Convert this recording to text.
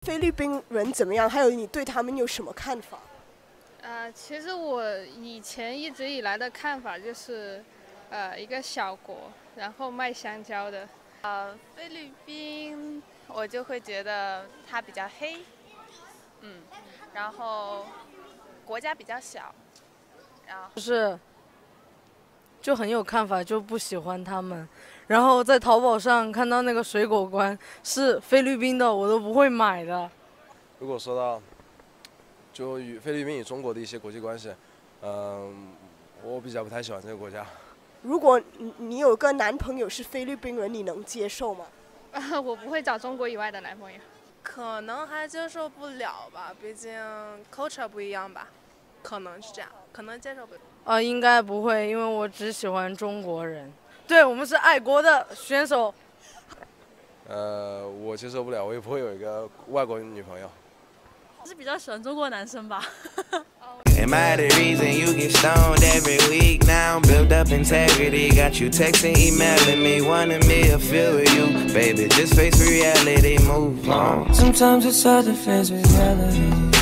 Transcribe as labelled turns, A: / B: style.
A: 菲律宾人怎么样？还有你对他们有什么看法？
B: 其实我以前一直以来的看法就是，一个小国，然后卖香蕉的。
C: 菲律宾我就会觉得它比较黑，然后国家比较小，然后
D: 就很有看法，就不喜欢他们。然后在淘宝上看到那个水果罐是菲律宾的，我都不会买的。
E: 如果说到就与菲律宾与中国的一些国际关系，我比较不太喜欢这个国家。
A: 如果你有个男朋友是菲律宾人，你能接受吗？
B: 我不会找中国以外的男朋友。
F: 可能还接受不了吧，毕竟 culture 不一样吧，可能是这样，可能接受不了。
D: 应该不会，因为我只喜欢中国人。对，我们是爱国的选手。
E: 我接受不了，我也不会有一个外国女朋友。
G: 还是比较喜欢中国男生吧。
H: Am I the reason you get stoned every week now? Built up integrity, got you texting, emailing me, wanting me to feel with you. Baby, just face reality, move on. Sometimes it's hard to face reality.